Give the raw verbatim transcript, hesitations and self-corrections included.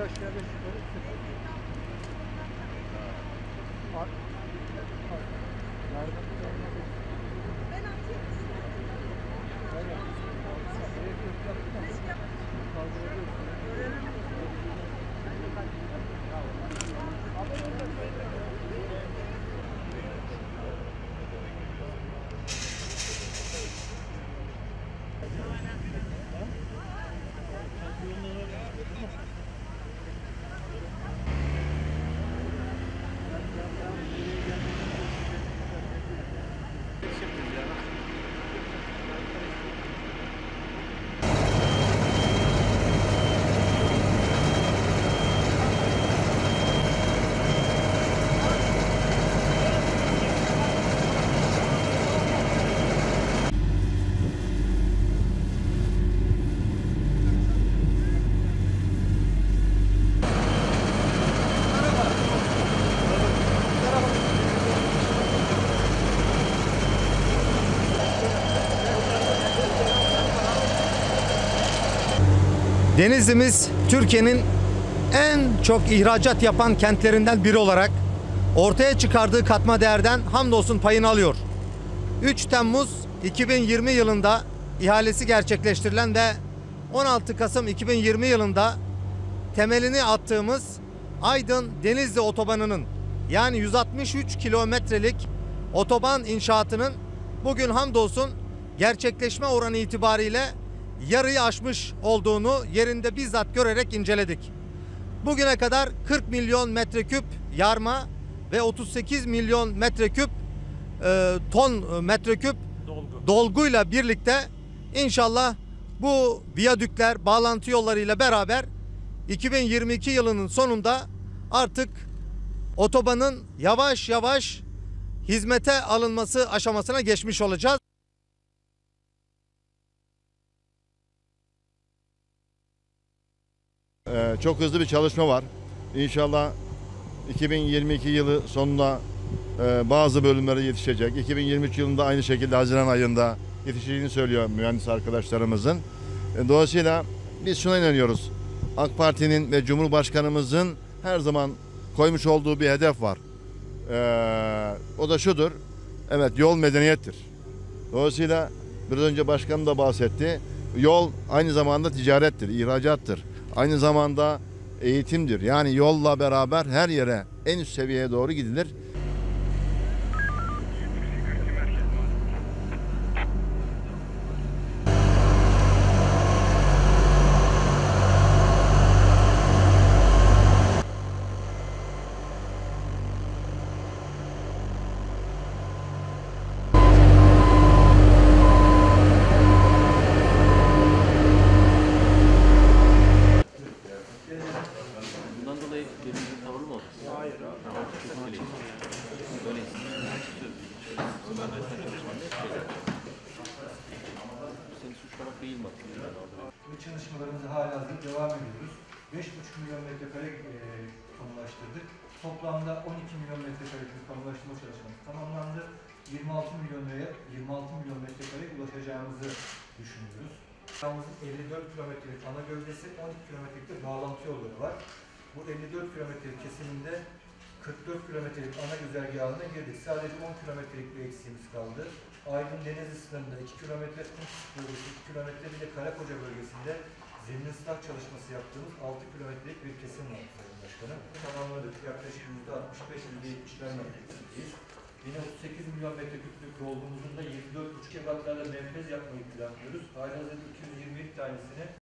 aşağı beş yukarı sıfır. Ar- ar- Nereden bir tane bir- Aynen. Direkt yok yaptık ama kaldırabiliyorsun. Denizli'miz Türkiye'nin en çok ihracat yapan kentlerinden biri olarak ortaya çıkardığı katma değerden hamdolsun payını alıyor. üç Temmuz iki bin yirmi yılında ihalesi gerçekleştirilen ve on altı Kasım iki bin yirmi yılında temelini attığımız Aydın Denizli Otobanı'nın yani yüz altmış üç kilometrelik otoban inşaatının bugün hamdolsun gerçekleşme oranı itibariyle yarıyı aşmış olduğunu yerinde bizzat görerek inceledik. Bugüne kadar kırk milyon metreküp yarma ve otuz sekiz milyon metreküp e, ton metreküp dolgu. dolguyla birlikte inşallah bu viyadükler, bağlantı yollarıyla beraber iki bin yirmi iki yılının sonunda artık otobanın yavaş yavaş hizmete alınması aşamasına geçmiş olacağız. Ee, çok hızlı bir çalışma var. İnşallah iki bin yirmi iki yılı sonunda e, bazı bölümlere yetişecek. iki bin yirmi üç yılında aynı şekilde Haziran ayında yetişeceğini söylüyor mühendis arkadaşlarımızın. E, dolayısıyla biz şuna inanıyoruz. AK Parti'nin ve Cumhurbaşkanımızın her zaman koymuş olduğu bir hedef var. Ee, o da şudur. Evet, yol medeniyettir. Dolayısıyla biraz önce başkanım da bahsetti. Yol aynı zamanda ticarettir, ihracattır. Aynı zamanda eğitimdir. Yani yolla beraber her yere, en üst seviyeye doğru gidilir. Bundan dolayı birbirinin tavrı mı oldu? Hayır abi. Öyleyiz. Seni suçlamak değil mi? Bu çalışmalarımıza halihazırda devam ediyoruz. beş buçuk milyon metrekare e, kamulaştırdık. Toplamda on iki milyon metrekare kamulaştırma çalışması tamamlandı. yirmi altı milyon liraya yirmi altı milyon metrekare ulaşacağımızı düşünüyoruz. Yalnızın elli dört kilometrelik ana gövdesi, on iki kilometrelik de bağlantı yolları var. Bu elli dört kilometrelik kesiminde kırk dört kilometrelik ana güzergahına girdik. Sadece on kilometrelik bir eksiğimiz kaldı. Aydın Denizli sınırında iki kilometre, bölgesi iki kilometre, bir de Karakoca bölgesinde zemin ıslah çalışması yaptığımız altı kilometrelik bir kesim var Sayın Başkanım. Tamamladık. Yaklaşık yüzde altmış beş yüzde yetmişler noktasındayız. Yine otuz sekiz milyon metreküplük dolgumuzun da yirmi dört buçuk ebatlarla menfez yapmayı planlıyoruz. Halihazırda iki yüz yirmi bir tanesini